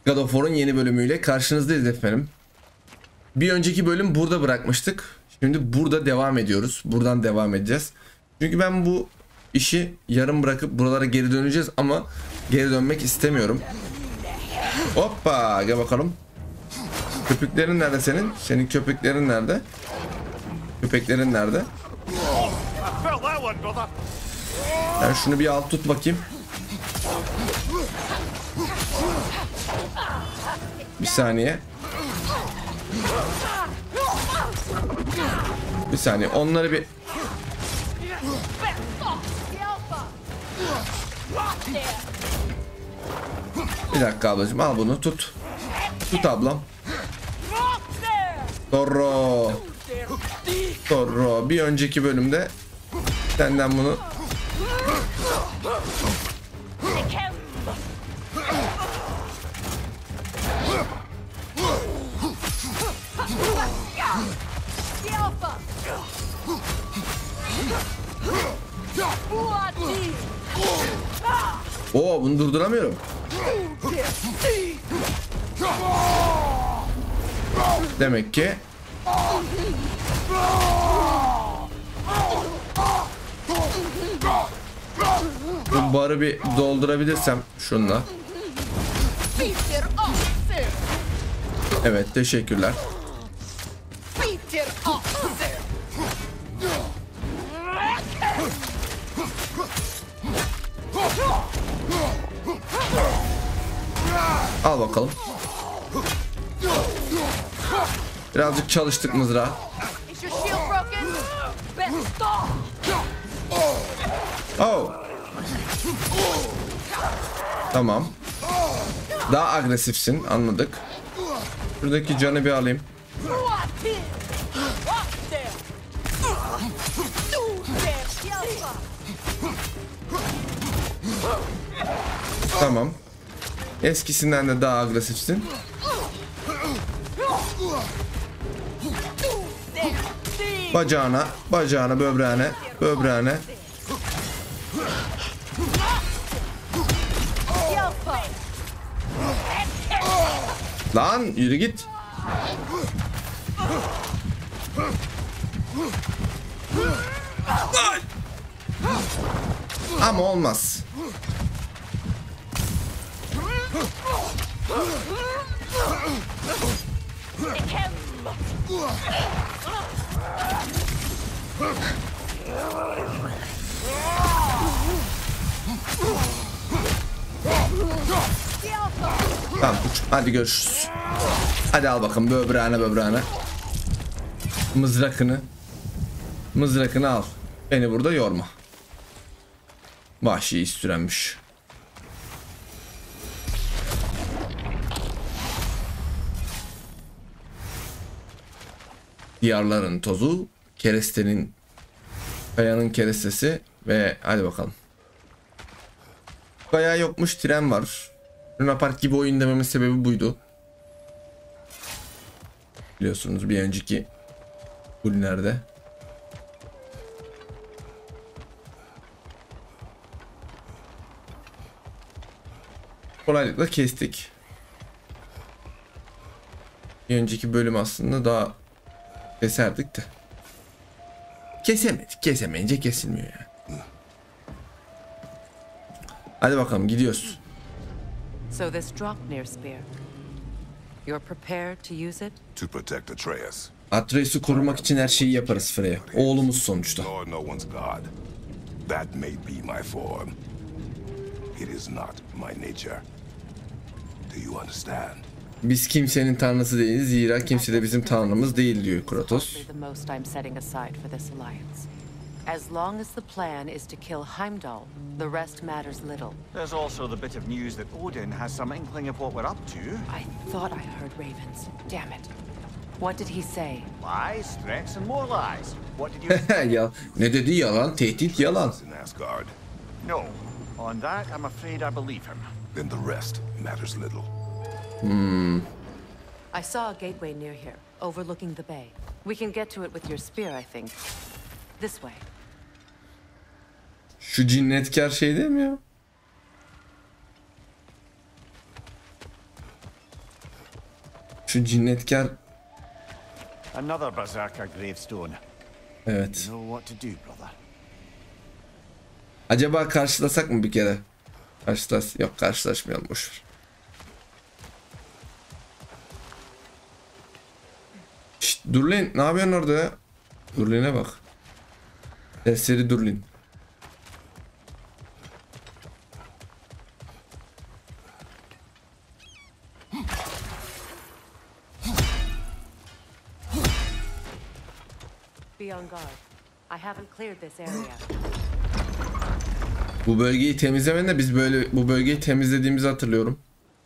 God of War'un yeni bölümüyle karşınızdayız efendim. Bir önceki bölüm burada bırakmıştık. Şimdi burada devam ediyoruz. Buradan devam edeceğiz. Çünkü ben bu işi yarım bırakıp buralara geri döneceğiz ama geri dönmek istemiyorum. Hoppa, gel bakalım. Köpüklerin nerede senin? Senin köpeklerin nerede? Köpeklerin nerede? Ben şunu bir alt tut bakayım. Bir saniye. Bir saniye. Onları bir... Bir dakika ablacığım, al bunu tut. Tut ablam. Torro. Torro. Bir önceki bölümde senden bunu... Oo, bunu durduramıyorum. Demek ki bu barı bir doldurabilirsem şunla. Evet, teşekkürler. Al bakalım. Birazcık çalıştık mızrağı. Oh. Tamam. Daha agresifsin, anladık. Şuradaki canı bir alayım. Tamam. Eskisinden de daha agresifsin. Bacağına, bacağına, böbreğine, böbreğine. Lan yürü git. Ama olmaz. Tamam, hadi görüşürüz. Hadi al bakalım böbreğine, böbreğine. Mızrakını al. Beni burada yorma. Vahşi istirenmiş. Diyarların tozu, kerestenin, kayanın kerestesi ve hadi bakalım. Kaya yokmuş, tren var. Luna Park gibi oyun dememin sebebi buydu. Biliyorsunuz bir önceki bölümlerde. Kolaylıkla kestik. Bir önceki bölüm aslında daha keserdik de. Kesemedik. Kesemeyince kesilmiyor yani. Hadi bakalım gidiyoruz. So this Draupnir spear. You're prepared to use it? To protect Atreus. Atreus'u korumak için her şeyi yaparız Freya. Oğlumuz sonuçta. Lord, no one's God. That may be my form. It is not my nature. Do you understand? Biz kimsenin tanrısı değiliz. Zira kimse de bizim tanrımız değil diyor Kratos. As long as the plan is to kill Heimdall, the rest matters little. There's also the bit of news that Odin has some inkling of what we're up to. I thought I heard ravens. Damn it. What did he say? Lies, threats, and more lies. What did you Ya ne dedi? Yalan, tehdit, yalan. In Asgard. No. On that, I'm afraid I believe him. Then the rest matters little. I saw a gateway near here, overlooking the bay. We can get to it with your spear, I think. This way. Şu cinnetkar şey değil mi ya? Şu cinnetkar. Another berserker gravestone. Evet. You know what to do, brother. Acaba karşılasak mı bir kere? Yok, karşılaşmayalım, boşver. Şşt, Durlin, ne yapıyorsun orada ya? Durlin'e bak. Serseri Durlin. Be on guard. I haven't cleared this area. Bu bölgeyi temizlemeyin de biz böyle bu bölgeyi temizlediğimizi hatırlıyorum.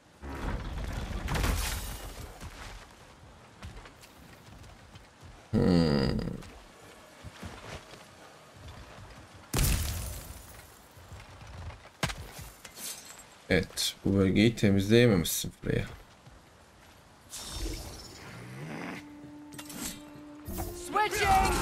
Evet, bu bölgeyi temizleyememişsin Freya. Switching!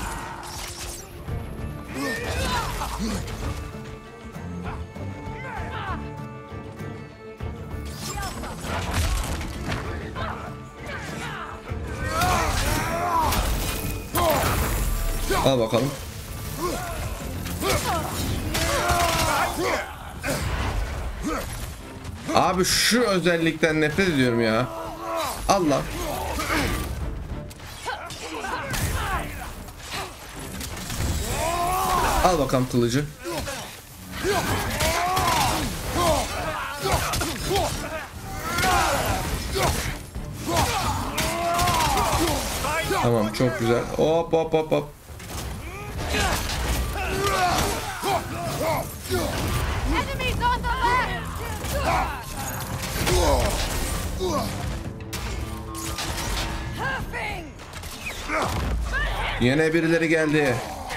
Al bakalım. Abi şu özellikten nefret ediyorum ya. Allah. Al bakalım kılıcı. Tamam, çok güzel. Hop hop hop hop. Enemies on the left! Yine birileri geldi.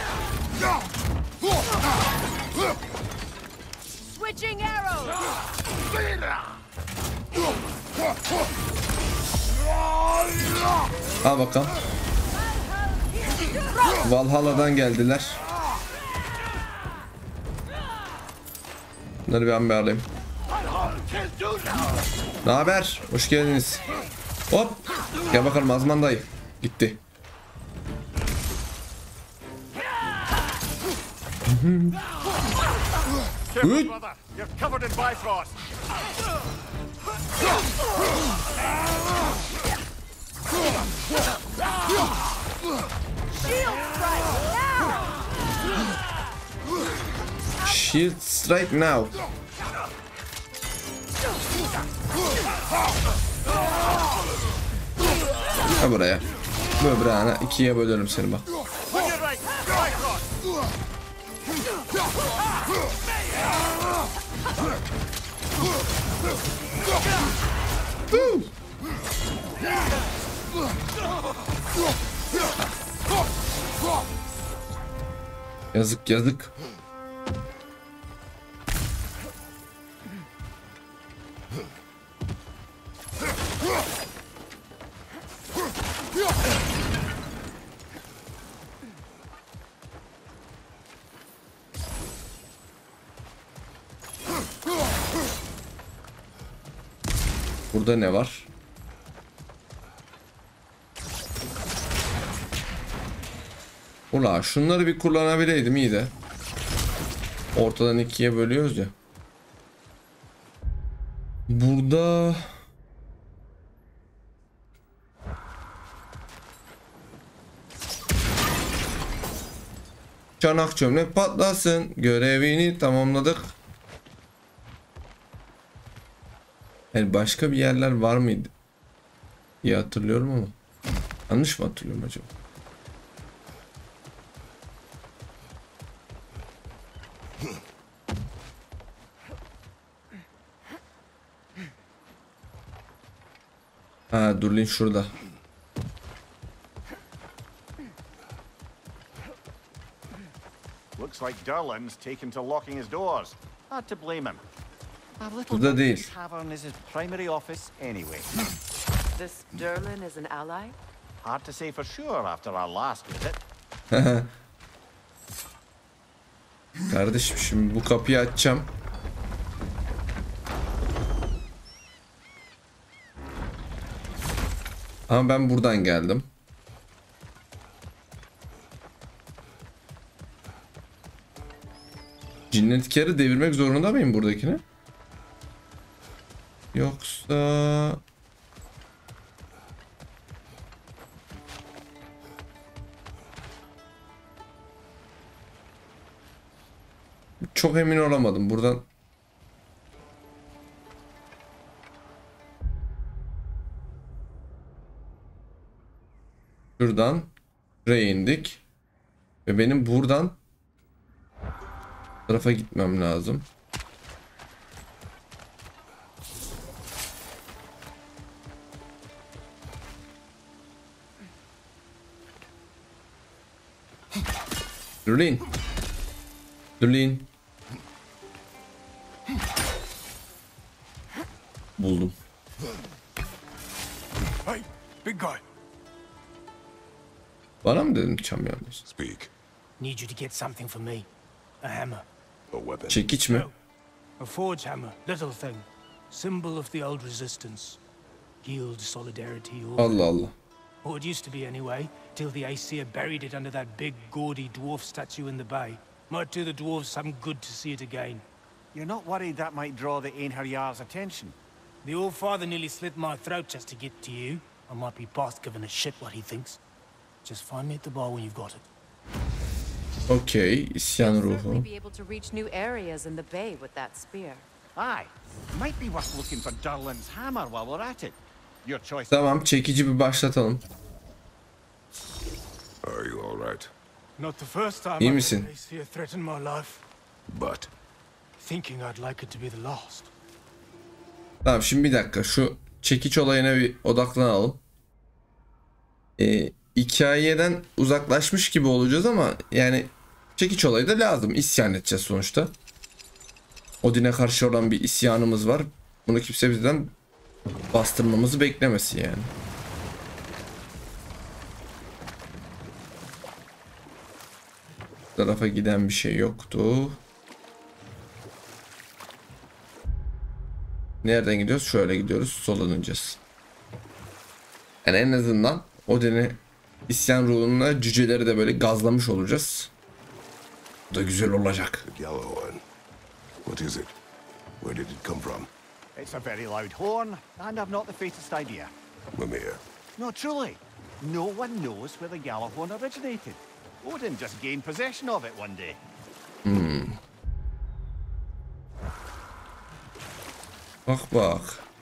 Switching arrows! Al bakalım. Valhalla'dan geldiler. Bunları bir an bir alayım. Ne haber? Hoş geldiniz. Hop. Gel bakalım Azman dayı. Gitti. Careful, brother. You're covered in Bifrost. Shield strike now. Ha buraya. Böbreğine ikiye bölerim seni bak. On your right, Bifrost. Yazık yazık. Burada ne var? Ula şunları bir kullanabileydim iyi de. Ortadan ikiye bölüyoruz ya. Burada çanak çömlek patlasın. Görevini tamamladık. Yani başka bir yerler var mıydı? İyi hatırlıyorum ama. Yanlış mı hatırlıyorum acaba? Ha, Durlin şurada. Looks like Durlin's taken to locking his doors. Hard to blame him. A little Burada değil. tavern is his primary office anyway. This Durlin is an ally? Hard to say for sure after our last visit. Kardeşim şimdi bu kapıyı açacağım. Ama ben buradan geldim. Cinnetkarı devirmek zorunda mıyım buradakini? Yoksa... Çok emin olamadım. Buradan... Şuradan buraya indik. Ve benim buradan tarafa gitmem lazım. Durlin. Durlin. Buldum. Hey, big guy. Bana mı dedin çam yalnız? Speak. Need you to get something for me. A hammer. A weapon. Çekiç mi? A forge hammer. Little thing. Symbol of the old resistance. Guild solidarity or... Allah Allah. Or it used to be anyway, till the Aesir buried it under that big gaudy dwarf statue in the bay. Might do the dwarves some good to see it again. You're not worried that might draw the Einherjar's attention? The old father nearly slit my throat just to get to you. I might be past giving a shit what he thinks. Just find me at the bar when you've got it. Okey. İsyan You'll ruhu. certainly be able to reach new areas in the bay with that spear. Aye. Might be worth looking for Durlin's hammer while we're at it. Your choice. Tamam, çekici bir başlatalım. Are you all right? Not the first time İyi I've misin? had an Aesir threaten my life. But Thinking I'd like it to be the last. Tamam, şimdi bir dakika. Şu çekiç olayına bir odaklanalım. Hikayeden uzaklaşmış gibi olacağız ama yani çekiç olayı da lazım. İsyan edeceğiz sonuçta. Odin'e karşı olan bir isyanımız var. Bunu kimse bizden bastırmamızı beklemesin yani. Bu tarafa giden bir şey yoktu. Nereden gidiyoruz? Şöyle gidiyoruz. Sola döneceğiz. Yani en azından Odin'i isyan ruhuna cüceleri de böyle gazlamış olacağız. Bu da güzel olacak. the Gjallarhorn. What is it? Where did it come from? It's a very loud horn, and I've not the faintest idea. Mimir. No, truly. No one knows where the Gjallarhorn originated. Odin just gained possession of it one day. Bak bak.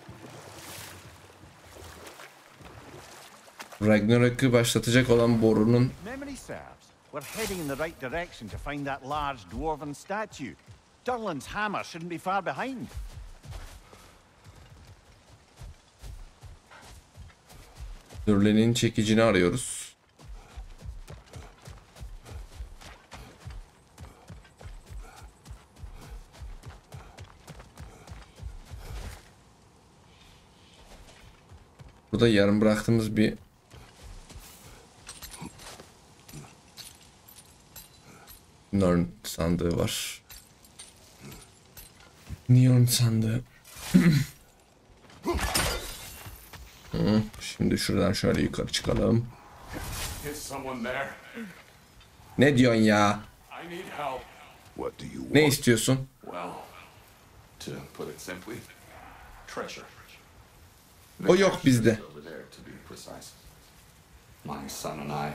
Ragnarok'u başlatacak olan borunun Memory serves. We're heading in the right direction to find that large dwarven statue. Durlin's hammer shouldn't be far behind. Durlin'in çekicini arıyoruz. Burada yarım bıraktığımız bir Norn sandığı var. Neon sandığı. Şimdi şuradan şöyle yukarı çıkalım. Is someone there? Ne diyorsun ya? I need help. What do you Ne want? istiyorsun? Well, to put it simply, treasure. O yok bizde. Over there, to be precise. My son and I,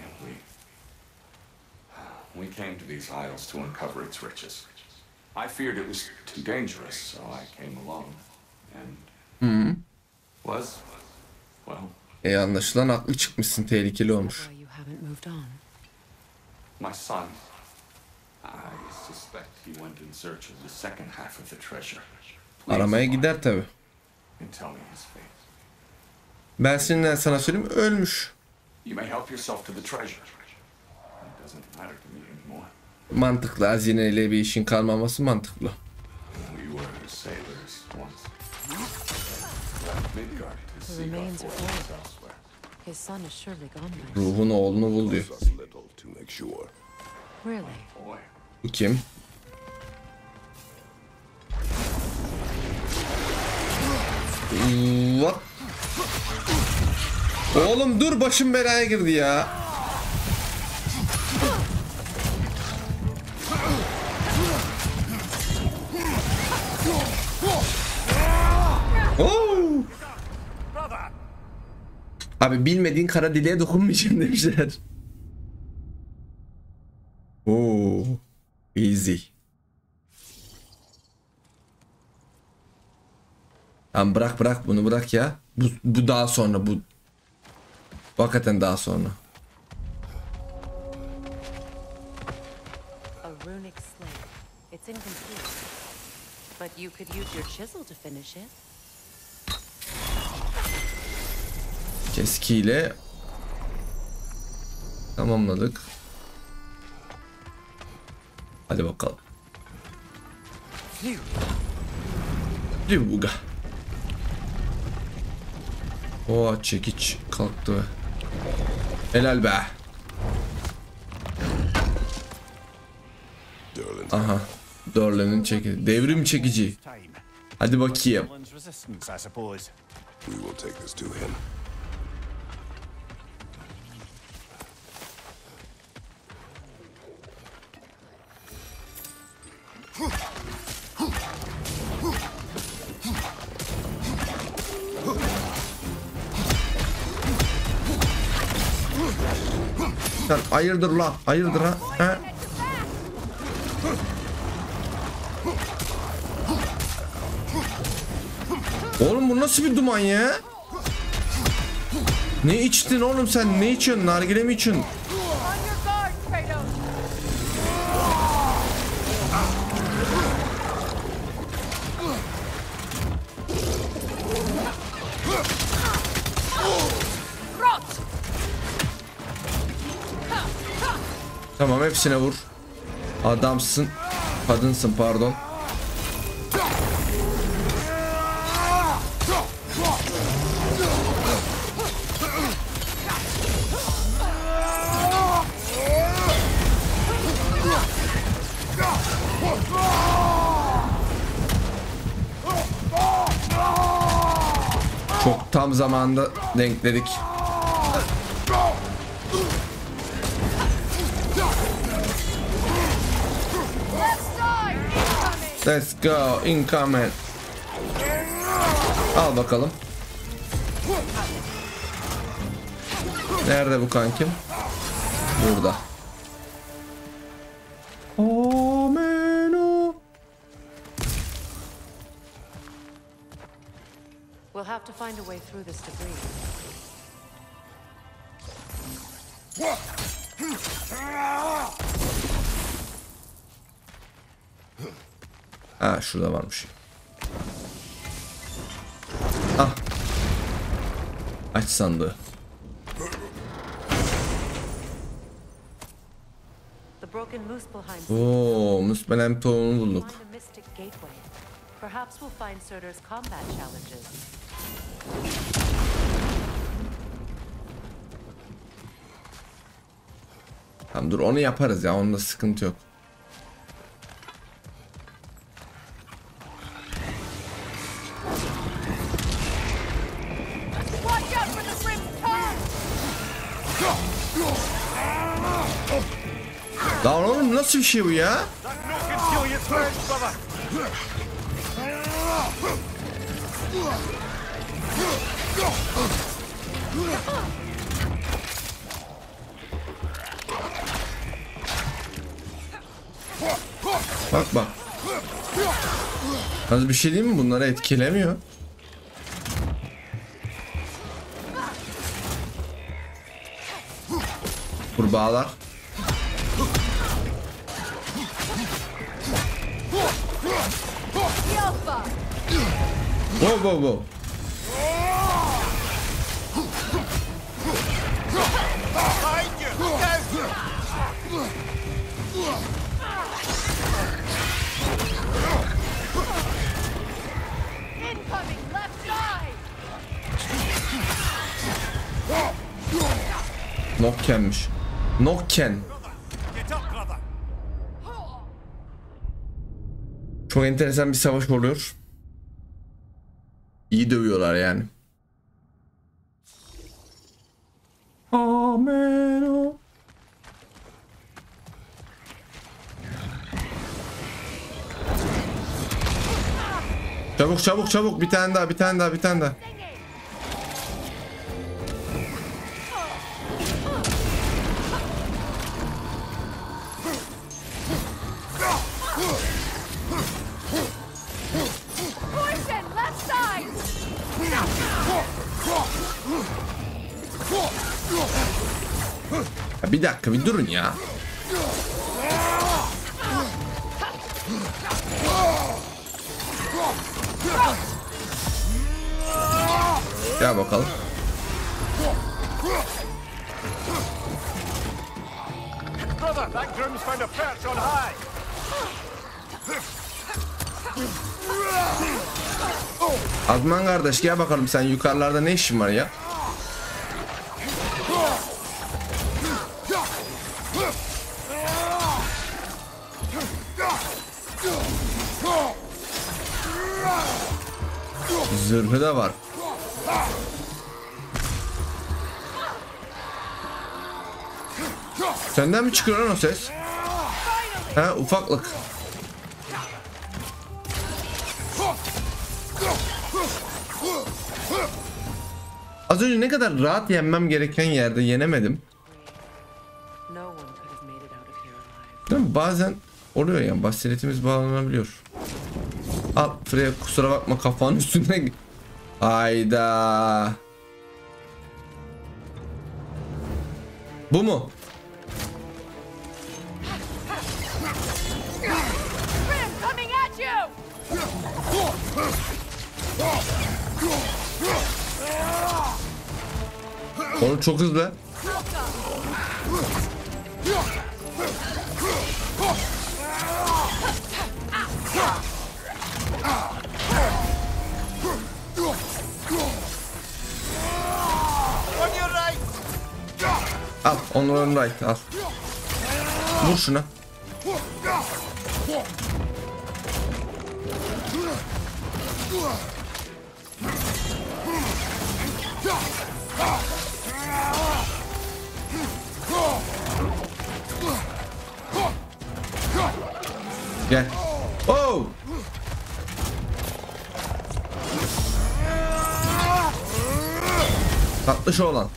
we came to these isles to uncover its riches. I feared it was too dangerous, so I came alone. And was, well, Anlaşılan haklı çıkmışsın, tehlikeli olmuş. Why you haven't moved on? my son. I suspect he went in search of the second half of the treasure. Please Aramaya find gider tabi. and tell me his fate. Ben seninle sana söyleyeyim, ölmüş. You may help yourself to the treasure. It doesn't matter to me anymore. Mantıklı, hazineyle bir işin kalmaması mantıklı. We were sailors once. Left Midgard to The seek our remains are fortunes old. elsewhere. His son is surely gone by. Ruhun oğlunu bul diyor. Us a little to make sure. Really? Boy, Bu kim? What? Oğlum dur, başım belaya girdi ya. Oo. Abi bilmediğin kara deliğe dokunmayacağım demişler. Oo. Easy. Tamam, bırak bunu, bırak ya. Bu daha sonra, bu hakikaten daha sonra. A runic slate. It's incomplete. But you could use your chisel to finish it. Keskiyle tamamladık. Hadi bakalım. Yuga. Oo, çekiç kalktı. Helal be. Durland. Aha. Dorlan'ın çekici. Devrim çekici. Time. Hadi bakayım. Durland's resistance, I suppose. We will take this to him. Sen hayırdır la? Hayırdır ha? He? Oğlum bu nasıl bir duman ya? Ne içtin oğlum sen? Ne içiyorsun? Nargile mi içiyorsun? Tamam, hepsine vur. Adamsın. Kadınsın, pardon. Çok tam zamanda denkledik. Let's go, incoming. Al bakalım. Nerede bu kankim? Burada. Ameno. We'll have to find a way through this debris. Ha, şurada varmış. Ah. Aç sandığı. The broken Muspelheim Oo, Muspelheim tohumunu bulduk. find a mystic gateway. Perhaps we'll find Surtur's combat challenges. Tamam, dur onu yaparız ya, onda sıkıntı yok. Lan oğlum nasıl bir şey bu ya? That no conceal your threats, brother. Bak bak. Az bir şey değil mi? Bunları etkilemiyor. Kurbağalar. Wow wow wow. Behind you! Down! Incoming left side! Nokken'miş. Nokken. Get up, brother! Çok enteresan bir savaş oluyor. İyi dövüyorlar yani. Amen. Çabuk çabuk çabuk, bir tane daha, bir tane daha, bir tane daha. Ya bir dakika, bir durun ya. Gel bakalım. Brother, that groom's found a perch on high. Azman kardeş, gel bakalım, sen yukarılarda ne işin var ya? Zırhı da var. Senden mi çıkıyor lan o ses? Ha, ufaklık. Az önce ne kadar rahat yenmem gereken yerde yenemedim. No one could have made it out of here alive. Değil mi? Bazen oluyor yani, basiretimiz bağlanabiliyor. Al Freya, kusura bakma, kafanın üstüne. Hayda. Bu mu? Coming at you! Onu çok hızlı. On your right. Al, onların right, al. Vur şuna. Gel. Oh! Tatlış olan.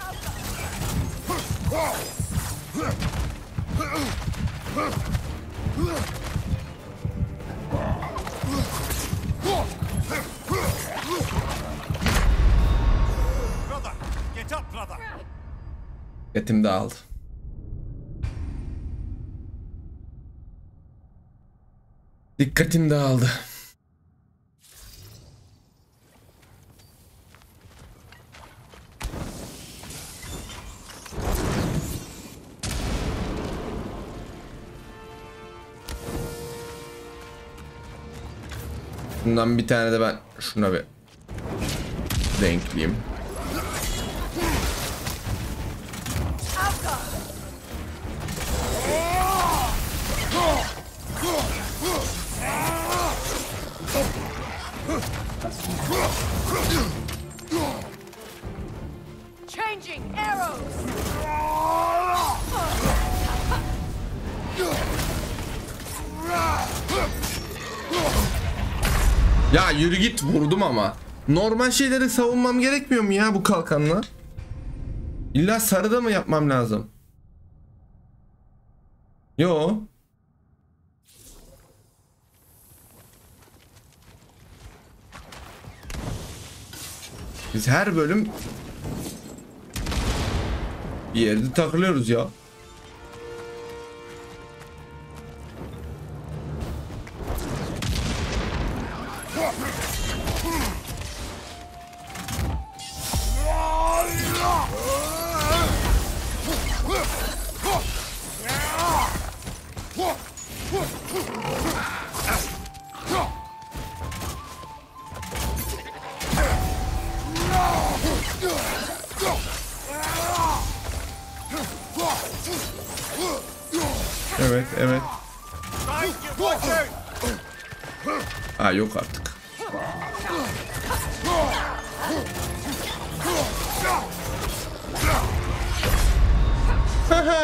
Brother, get up, brother. Etim dağıldı. Dikkatim dağıldı. Bundan bir tane de ben şuna bir renkleyeyim. Changing arrows! Ya yürü git, vurdum ama. Normal şeyleri savunmam gerekmiyor mu ya bu kalkanla? İlla sarıda mı yapmam lazım? Yo. Biz her bölüm bir yerde takılıyoruz ya. Evet, evet. Ha, yok artık.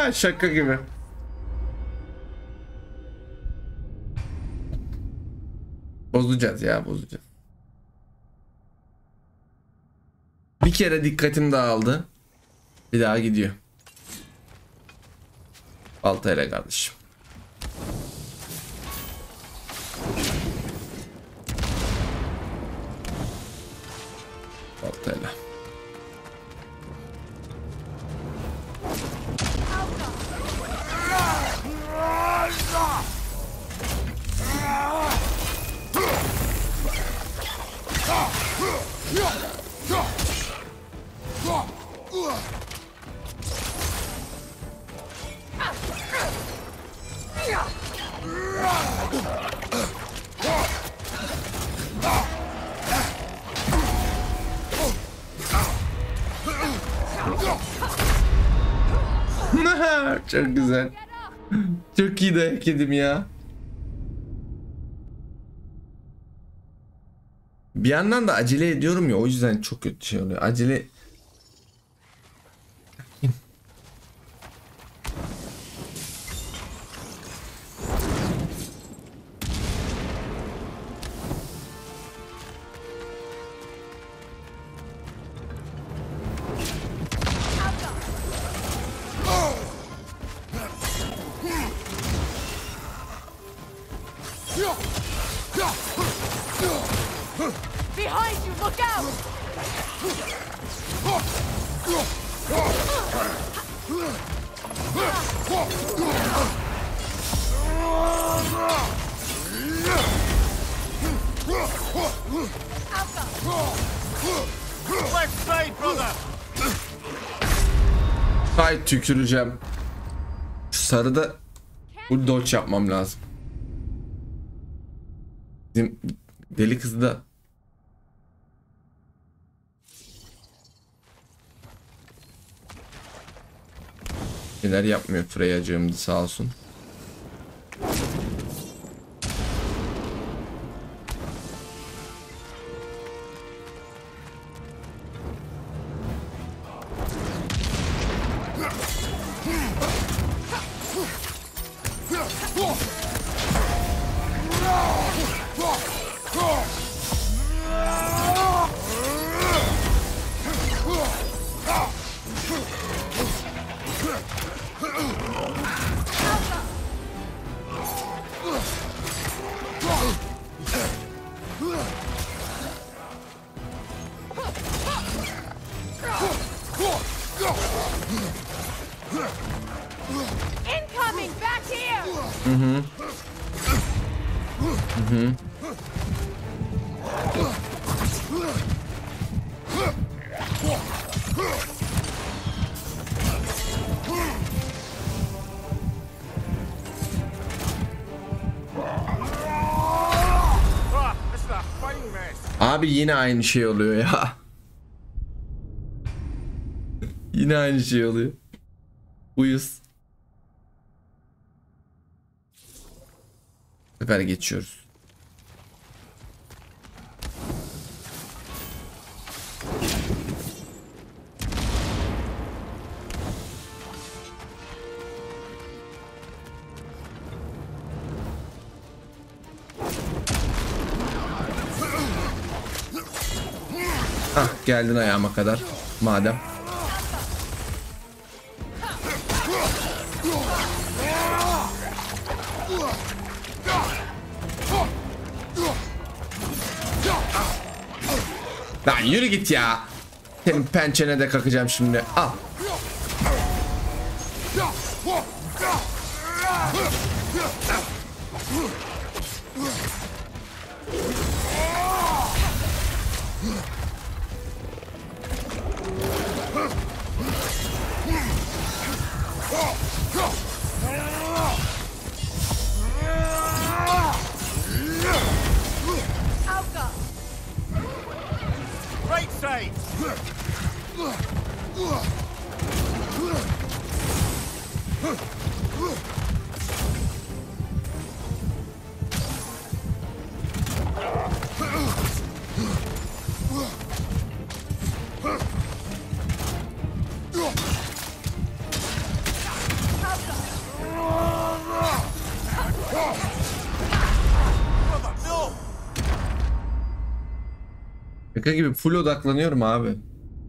Şaka gibi. Bozacağız ya, bozacağız. Bir kere dikkatim dağıldı. Bir daha gidiyor. Baltayla kardeşim. Baltayla. Çok güzel. Çok iyi dayak yedim ya. Bir yandan da acele ediyorum ya, o yüzden çok kötü şey oluyor. Acele. Behind you, look out! Left side, brother! Hay tüküreceğim. Şu sarıda full dodge yapmam lazım. Bizim deli kızı da neler yapmıyor Freya'cığım, sağ olsun. Incoming, back here! Ah, this is a fine mess. Abi yine aynı şey oluyor ya. Yine aynı şey oluyor. Uyuz. Bu sefer geçiyoruz. Ah, geldin ayağıma kadar madem. Lan yürü git ya. Senin pençene de kakacağım şimdi. Al. Right side! Şaka gibi full odaklanıyorum abi.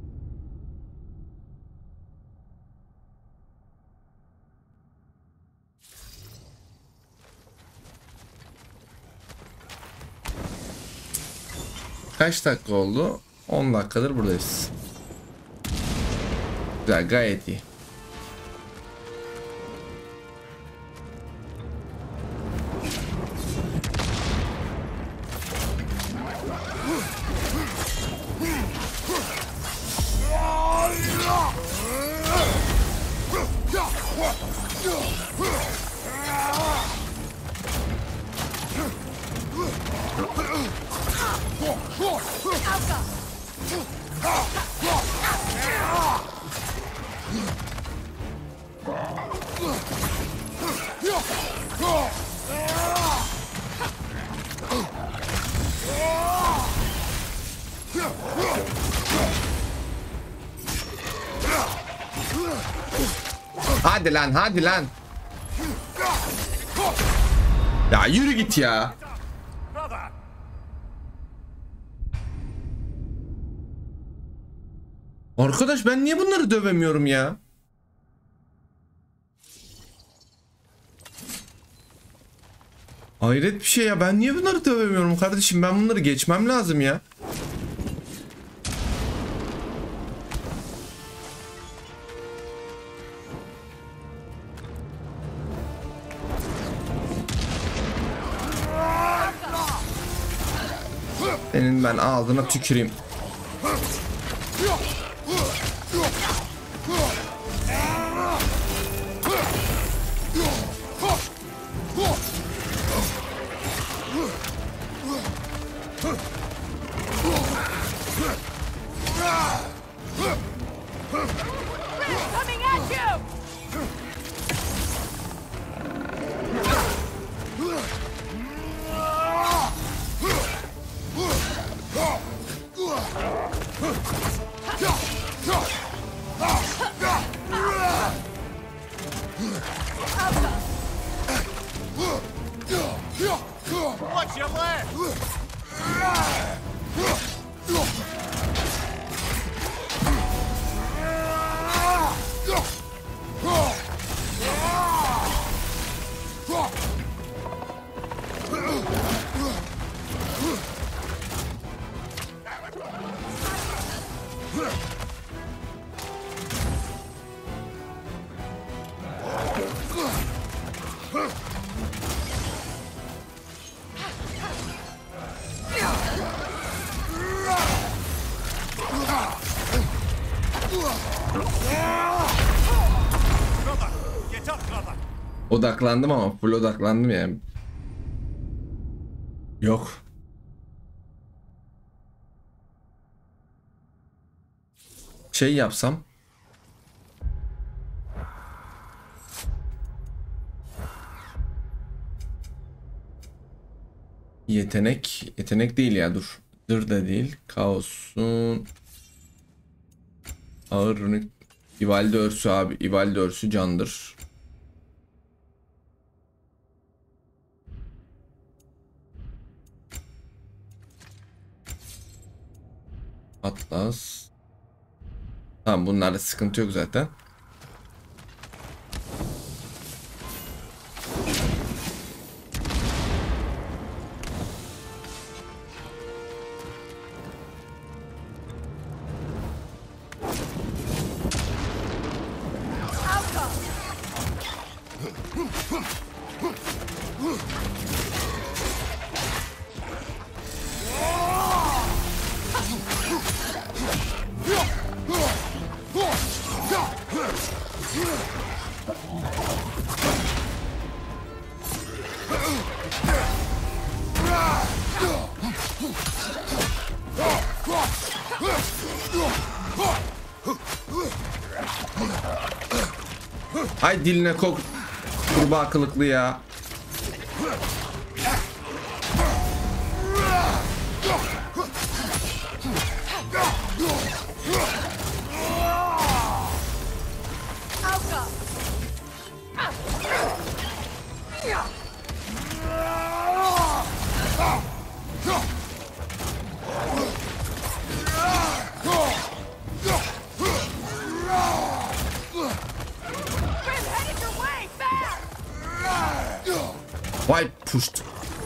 Kaç dakika oldu? 10 dakikadır buradayız. Güzel, gayet iyi. Hadi lan, hadi lan. Ya yürü git ya. Arkadaş ben niye bunları dövemiyorum ya? Hayret bir şey ya, ben niye bunları dövemiyorum kardeşim, ben bunları geçmem lazım ya. Senin ben ağzına tüküreyim. Coming at you! What's your left? Brother, get up, brother. Odaklandım ama full odaklandım yani. Yok. Şey yapsam. Yetenek değil ya, dur. Dır da değil. Kaos'un ağır runik. İvalde örsü abi. İvalde örsü candır. Atlas. Tamam, bunlarda sıkıntı yok zaten. Ay diline kok, kurbağa kılıklı ya. Vay puşt.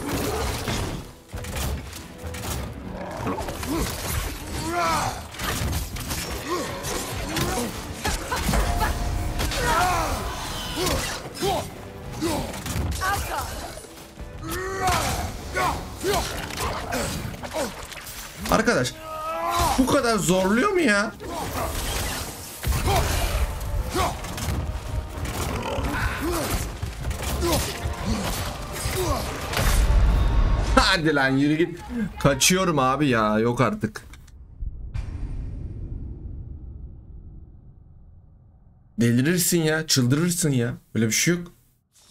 Arkadaş bu kadar zorluyor mu ya? Hadi lan yürü git. Kaçıyorum abi ya, yok artık. Delirirsin ya, çıldırırsın ya. Böyle bir şey yok.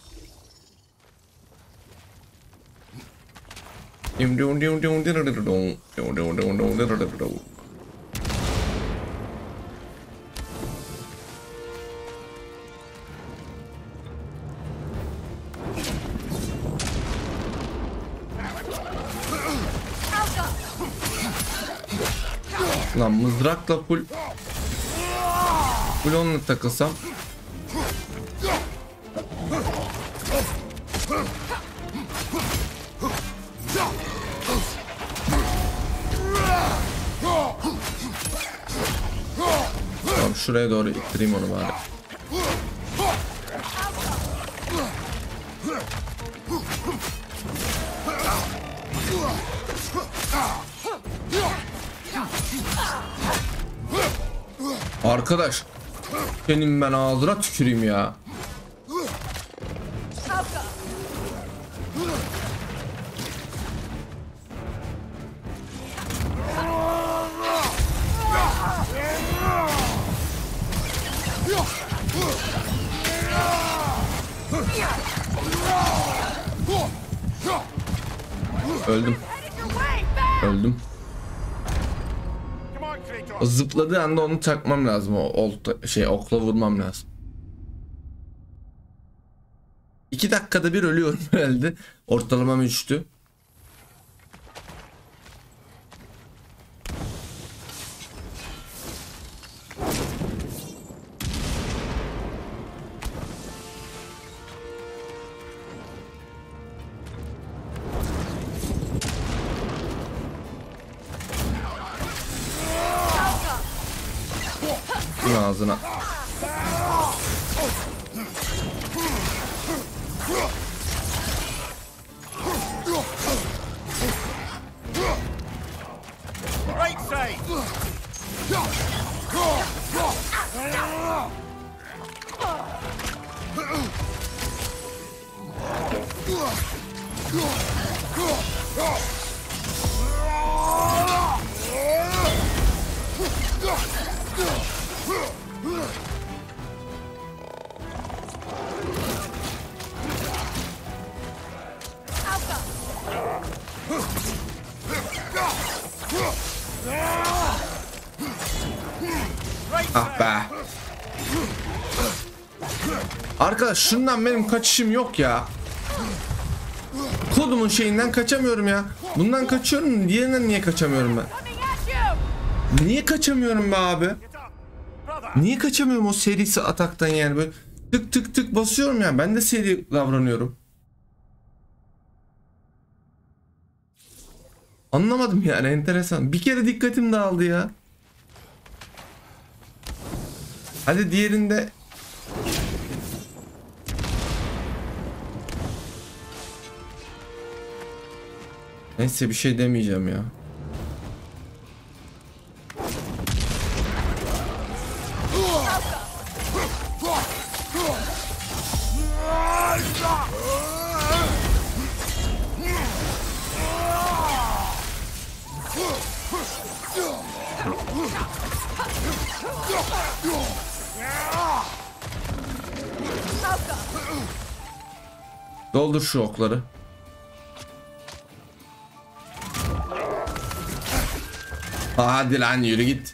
Lan mızrakla full onunla takılsam. Tamam, şuraya doğru ittireyim onu bari. Arkadaş senin ben ağzına tüküreyim ya. Öldüm. Öldüm. O zıpladığı anda onu takmam lazım. O okla vurmam lazım. 2 dakikada bir ölüyorum herhalde. Ortalamam 3'tü. Ağzına. Right side. Ah be. Arkadaş şundan benim kaçışım yok ya. Kodumun şeyinden kaçamıyorum ya. Bundan kaçıyorum. Diğerinden niye kaçamıyorum ben? Niye kaçamıyorum be abi? Niye kaçamıyorum o serisi ataktan yani, böyle tık tık tık basıyorum ya. Ben de seri davranıyorum. Anlamadım yani, enteresan. Bir kere dikkatim dağıldı ya. Hadi diğerinde. Neyse bir şey demeyeceğim ya. Doldur şu okları. Hadi lan yürü git.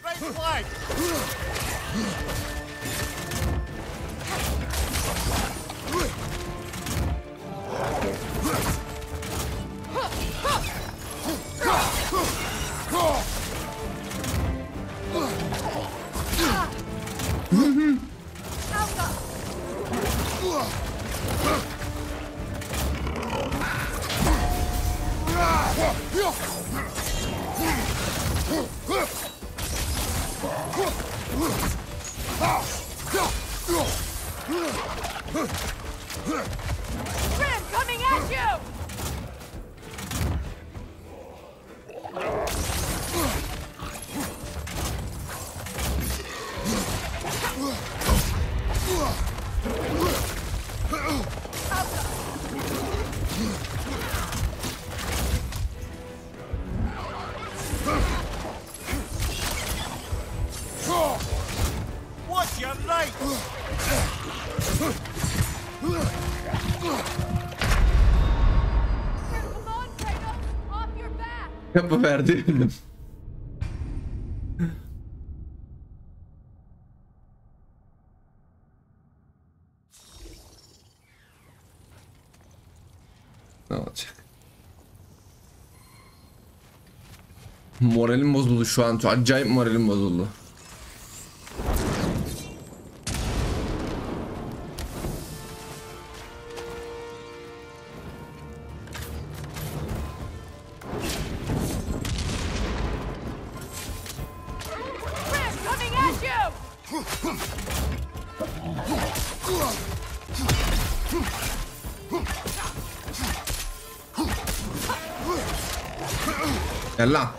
Grim coming at you! What's your right? Come on, Kratos! Off your back! Kapı verdi. Ne olacak? Moralim bozuldu şu an. Acayip moralim bozuldu. Grim coming at you! Gel lan.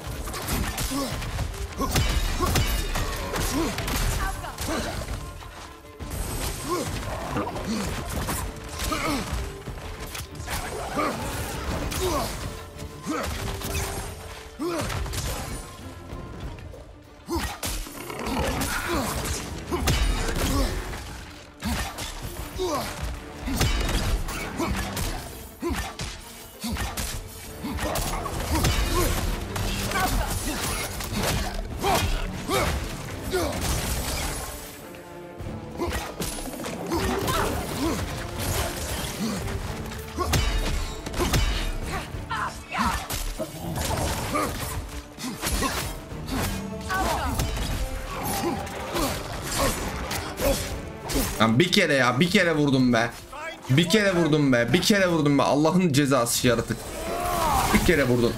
Lan bir kere ya, bir kere vurdum be. Bir kere vurdum be. Bir kere vurdum be. Allah'ın cezası yaratık. Bir kere vurdun.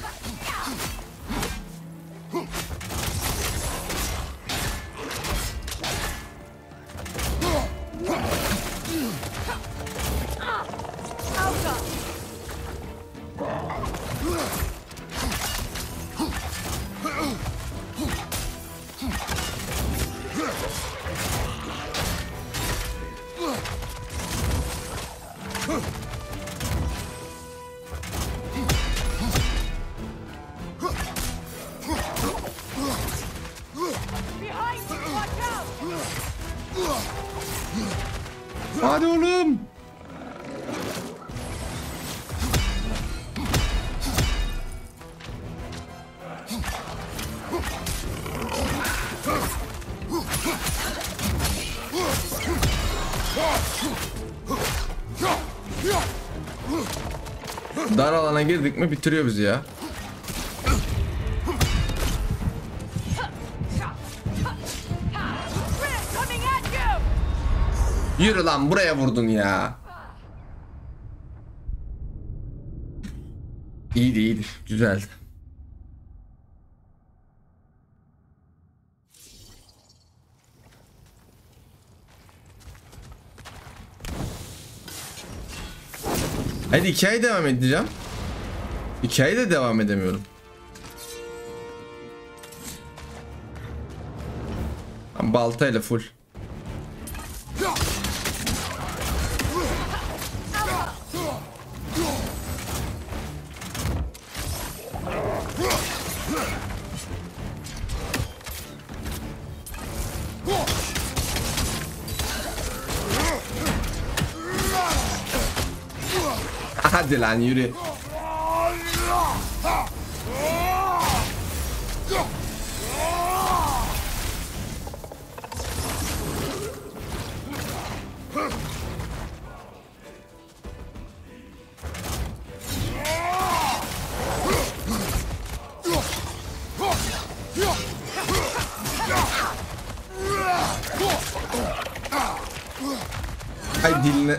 Behind you! Watch out! Hadi oğlum. Dar alana girdik mi bitiriyor bizi ya. Grim coming at you! Yürü lan, buraya vurdun ya. İyiydi iyiydi. Güzeldi. Hadi hikaye devam edeceğim. Hikaye de devam edemiyorum. Baltayla full. Hadi lan yürü. Ay diline.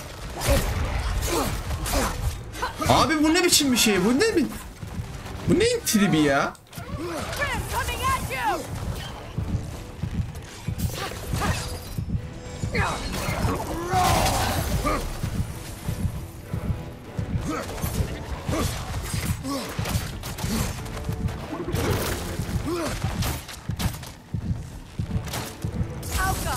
Abi bu ne biçim bir şey? Bu ne bu neyin tribi ya? Grim coming at you! Alka!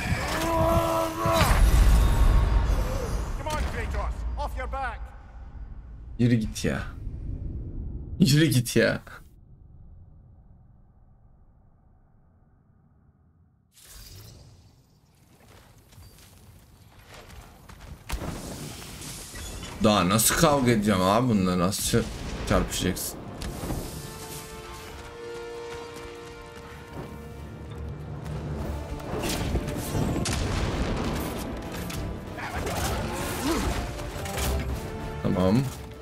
Come on, Kratos! Off your back! Yürü git ya. Yürü git ya. Daha nasıl kavga edeceğim abi bununla, nasıl çarpışacaksın? Tamam.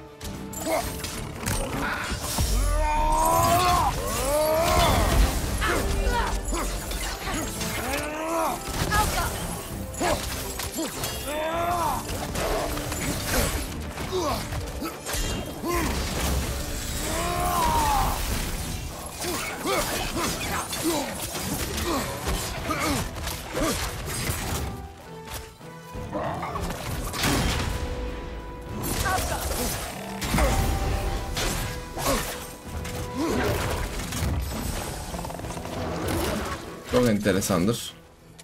Çok enteresandır.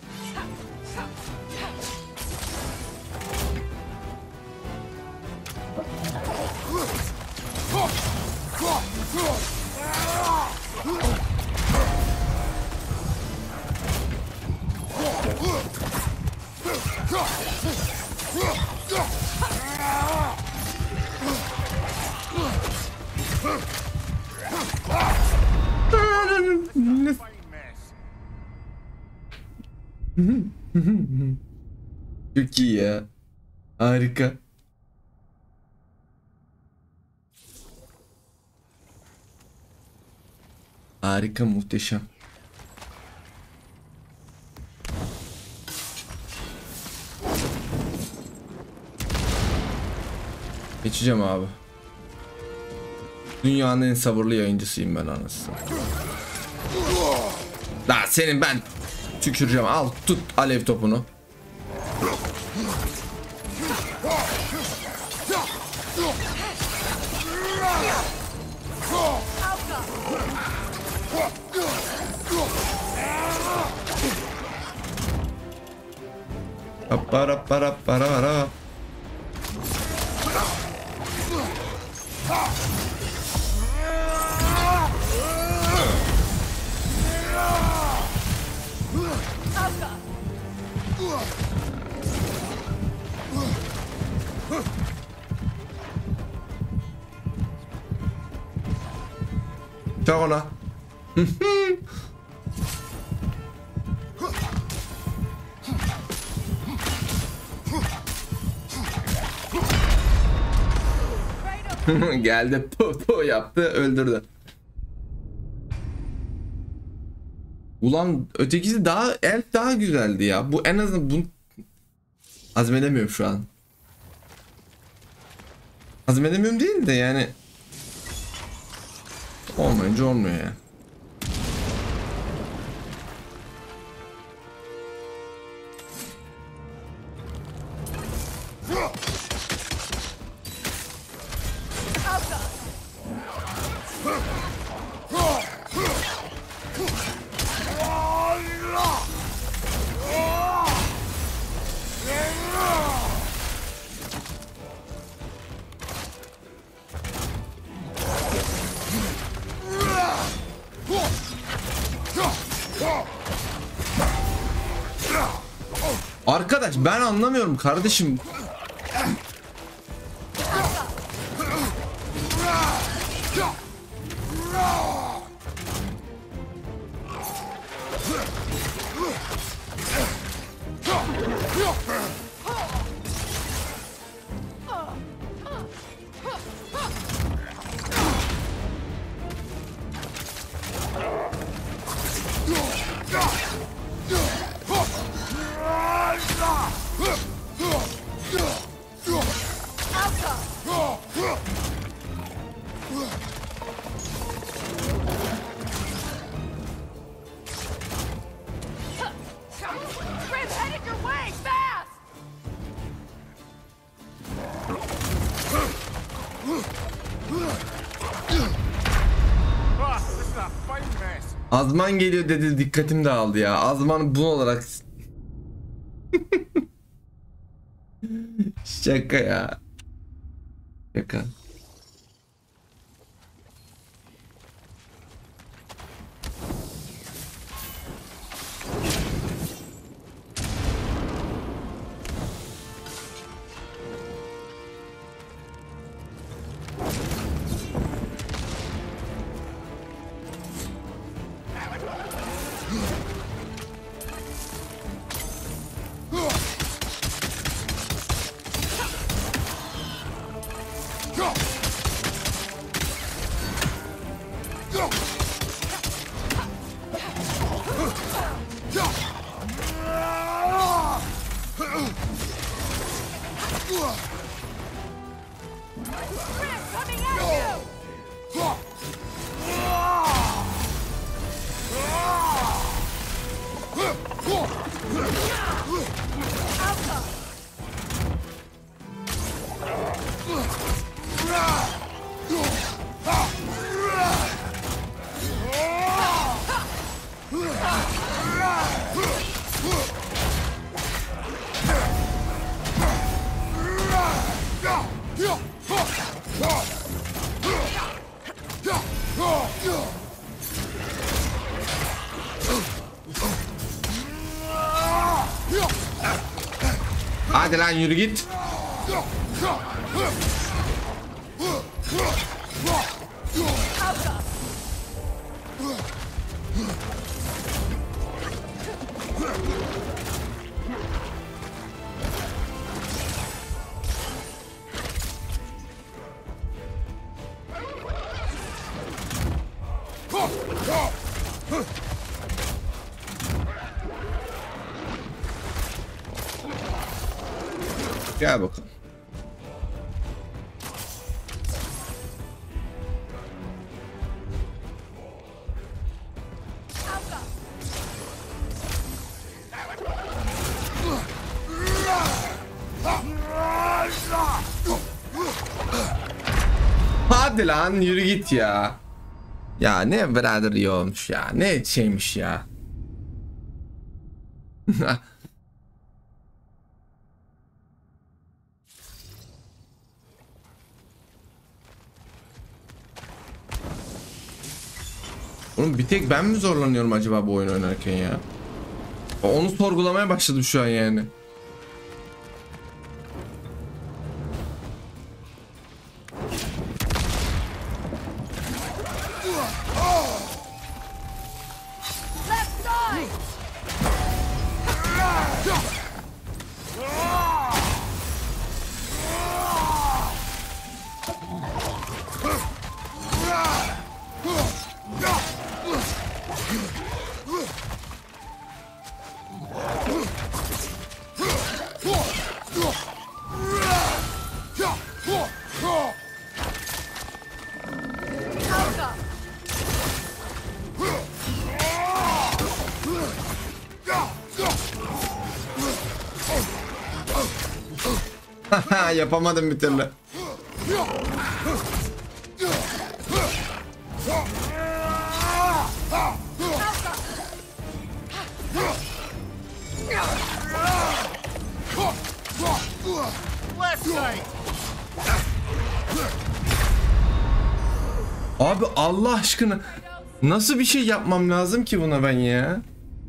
Çok iyi ya. Harika. Harika, muhteşem. Geçeceğim abi. Dünyanın en sabırlı yayıncısıyım ben, anasını. Daha senin ben tüküreceğim. Al, tut alev topunu. Para para para para. Çak ona. Geldi, po yaptı, öldürdü. Ulan ötekisi daha, elf daha güzeldi ya. Bu en azından bunu hazmedemiyorum şu an. Hazmedemiyorum değil de yani olmayınca olmuyor ya. Arkadaş ben anlamıyorum kardeşim. Grim, headed your way! Azman geliyor dedi, dikkatim dağıldı ya. Azman bu olarak. Şaka ya. Şaka. Coming at you! Hadi lan yürü git. Gel bakalım. Hadi lan yürü git ya. Ya ne birader iyi olmuş ya. Ne şeymiş ya. Oğlum bir tek ben mi zorlanıyorum acaba bu oyun oynarken ya? Onu sorgulamaya başladım şu an yani. Left side! Haha yapamadım bir türlü. Left side! Abi Allah aşkına nasıl bir şey yapmam lazım ki buna ben ya?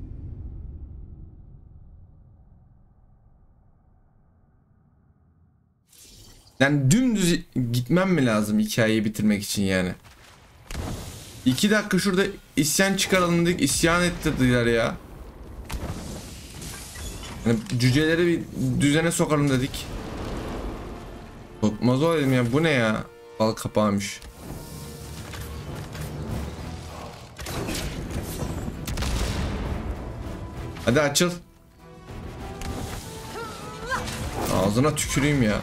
Yani dümdüz gitmem mi lazım hikayeyi bitirmek için yani? 2 dakika şurada isyan çıkaralım dedik, isyan ettirdiler ya. Yani cüceleri bir düzene sokalım dedik. Sokmaz olayım ya, bu ne ya? Bal kapağıymış. Hadi açıl. Ağzına tüküreyim ya.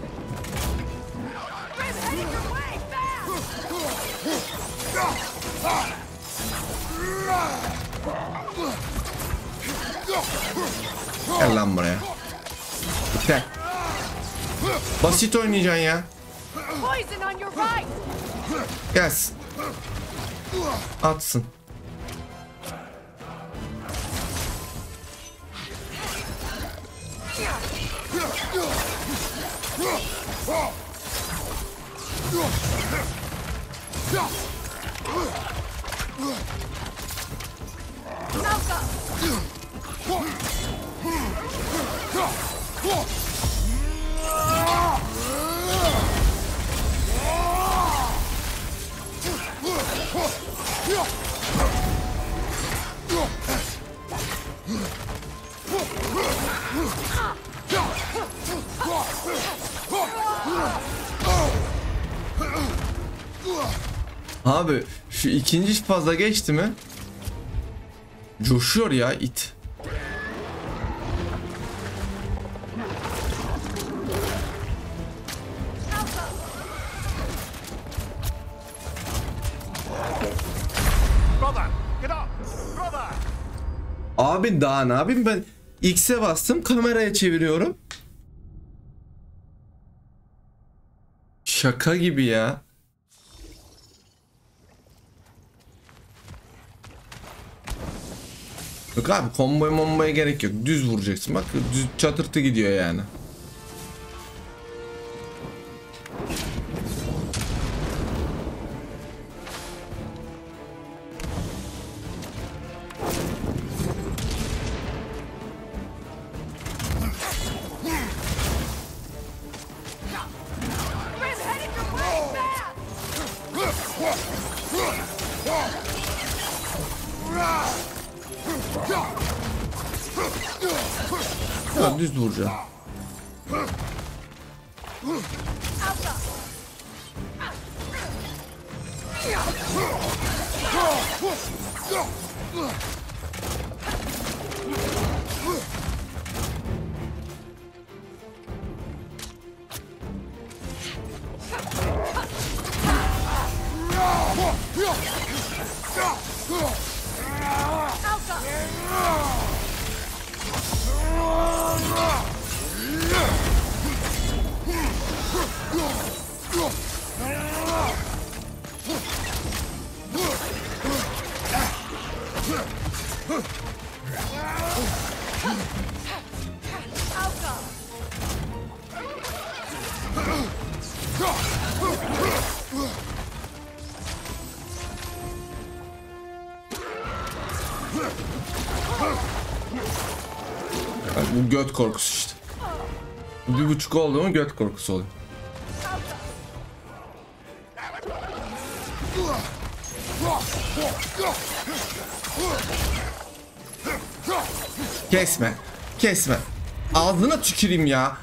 Gel lan buraya. Gel. Basit oynayacaksın ya. Poison on your right! Gelsin. Atsın. Abi şu ikinci fazla geçti mi? Coşuyor ya it. Brother, get up! Brother! Abi daha ne yapayım ben? X'e bastım, kameraya çeviriyorum. Şaka gibi ya. Yok abi, komboya gerek yok. Düz vuracaksın. Bak düz çatırtı gidiyor yani. I'm heading your way back! Ya düz vuracağım. Bak, bu göt korkusu işte. 1.5 oldu mu göt korkusu oluyor. Kesme. Kesme. Ağzına tüküreyim ya.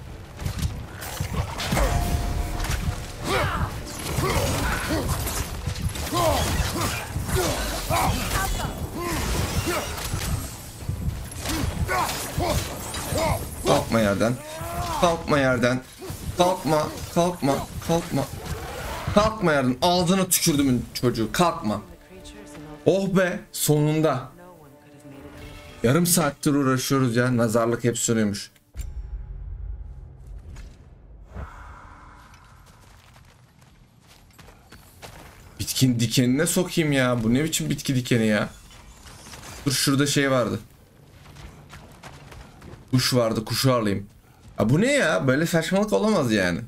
Kalkma yerden. Kalkma yerden. Kalkma. Kalkma. Kalkma. Kalkma yerden. Ağzına tükürdümün çocuğu. Kalkma. Oh be. Sonunda. Yarım saattir uğraşıyoruz ya. Nazarlık hep sürüyormuş. Bitkin dikenine sokayım ya. Bu ne biçim bitki dikeni ya? Dur, şurada şey vardı. Kuş vardı. Kuşu alayım. Ha, bu ne ya? Böyle saçmalık olamaz yani.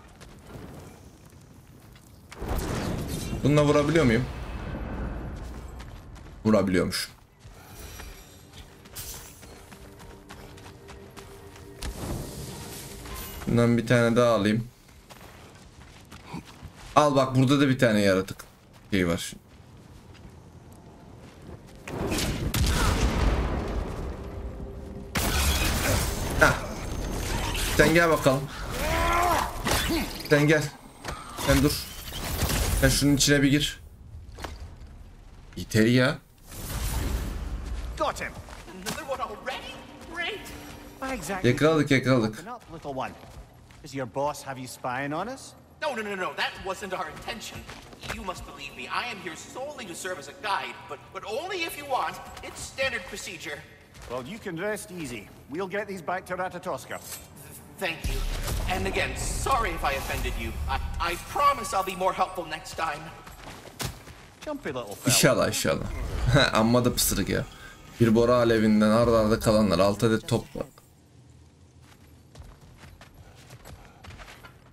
Bununla vurabiliyor muyum? Vurabiliyormuş. Bundan bir tane daha alayım. Al bak, burada da bir tane yaratık şey var. Heh. Sen gel bakalım. Sen gel. Sen dur. Sen şunun içine bir gir. Yeter ya. Got him! Another one already? Great! Why exactly? Yakaladık. Open up, little one. Does your boss have you spying on us? No. That wasn't our intention. You must believe me. I am here solely to serve as a guide, but only if you want. It's standard procedure. Well, you can rest easy. We'll get these back to Ratatoska. Thank you. And again, sorry if I offended you. I promise I'll be more helpful next time. Jumpy little fella. İnşallah. Amma da pısırık ya. Bir bora alevinden arda kalanlar 6 adet top var.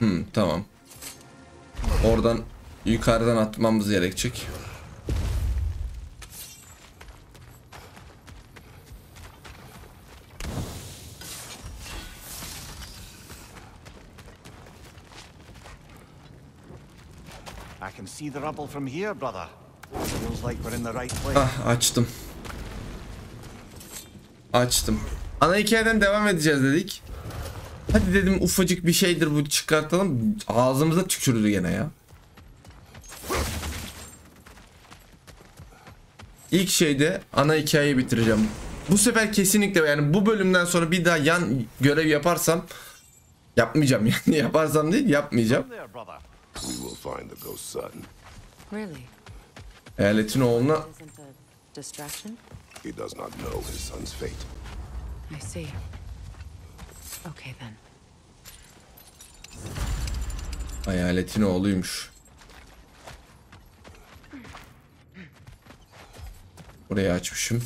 Tamam. Oradan yukarıdan atmamız gerekecek. I can see the rubble from here, brother. Feels like we're in the right place. Açtım. Açtım. Ana hikayeden devam edeceğiz dedik. Hadi dedim ufacık bir şeydir bu, çıkartalım. Ağzımıza tükürdü gene ya. İlk şeyde ana hikayeyi bitireceğim. Bu sefer kesinlikle, yani bu bölümden sonra bir daha yan görev yaparsam yapmayacağım yani. Yaparsam değil, yapmayacağım. There, brother. We will find the ghost son. Really? Eyaletin oğluna Isn't a distraction? He does not know his son's fate. I see. Okay then. hayaletin oğluymuş. Burayı açmışım.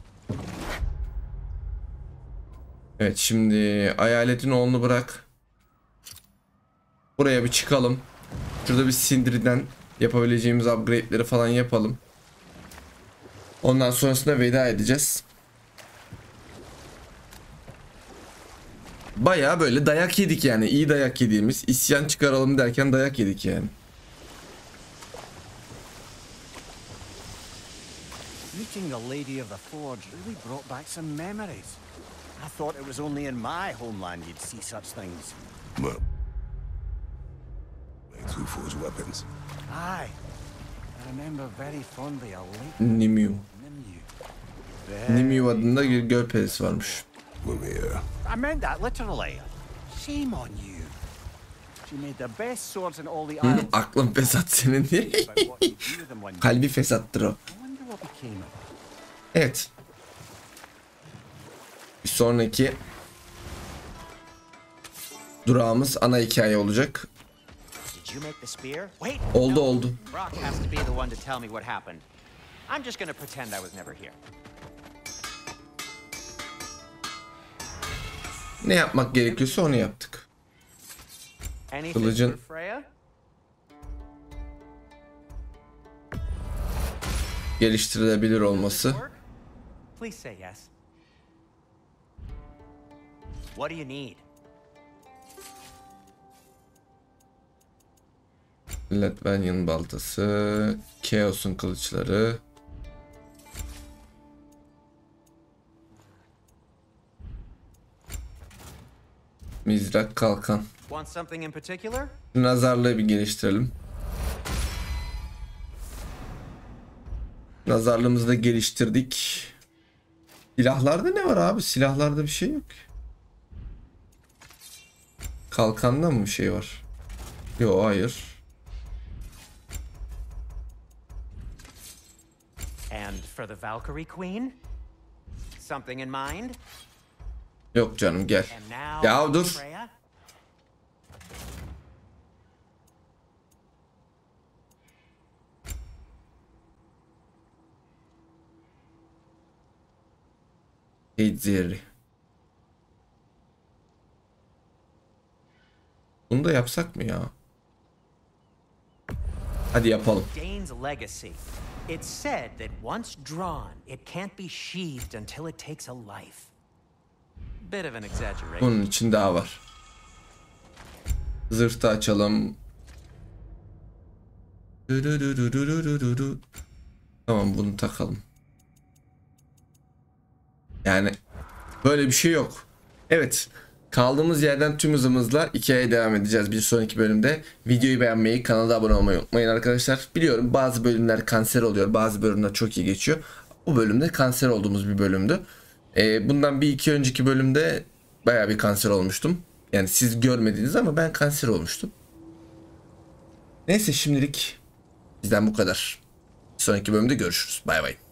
Evet, şimdi hayaletin oğlunu bırak. Buraya bir çıkalım. Şurada bir Sindri'den yapabileceğimiz upgrade'leri falan yapalım. Ondan sonrasında veda edeceğiz. Bayağı böyle dayak yedik yani. İyi dayak yediğimiz. İsyan çıkaralım derken dayak yedik yani. Meeting the Lady of the Forge really brought back some memories. I thought it was only in my homeland you'd see such things. Well, makes who forge weapons. Aye. I remember very fondly a late Nimue. Nimue. Nimue adında bir göl perisi varmış. Mimir. I meant that literally. Shame on you. She made the best swords in all the islands. Aklın fesat senin diye. About what you do with them one day. Kalbi fesattır o. I wonder what became of her. Evet. Bir sonraki durağımız ana hikaye olacak. Did you make the spear? Wait. Oldu no. oldu. Brock has to be the one to tell me what happened. I'm just gonna pretend I was never here. Ne yapmak gerekiyorsa onu yaptık. Anything Kılıcın- for Freya? Geliştirilebilir olması. Work? Please say yes. What do you need? Latvanyan baltası. Chaos'un kılıçları. Mizrak, kalkan. Want something in particular? Nazarlığı bir geliştirelim. Nazarlığımızı da geliştirdik. Silahlarda ne var abi? Silahlarda bir şey yok. Kalkanda mı bir şey var? Yok, hayır. And for the Valkyrie Queen? Something in mind? Yok canım, gel. And now Ya dur. Freya? Zehri. Bunu da yapsak mı ya? Hadi yapalım. Dane's legacy. It's said that once drawn, it can't be sheathed until it takes a life. Bit of an exaggeration. Bunun için daha var. Zırhta açalım. Tamam, bunu takalım. Yani böyle bir şey yok. Evet. Kaldığımız yerden tüm hızımızla hikayeye devam edeceğiz bir sonraki bölümde. Videoyu beğenmeyi, kanala abone olmayı unutmayın arkadaşlar. Biliyorum bazı bölümler kanser oluyor, bazı bölümler çok iyi geçiyor. Bu bölümde kanser olduğumuz bir bölümdü. Bundan bir iki önceki bölümde bayağı bir kanser olmuştum. Yani siz görmediniz ama ben kanser olmuştum. Neyse, şimdilik bizden bu kadar. Bir sonraki bölümde görüşürüz. Bay bay.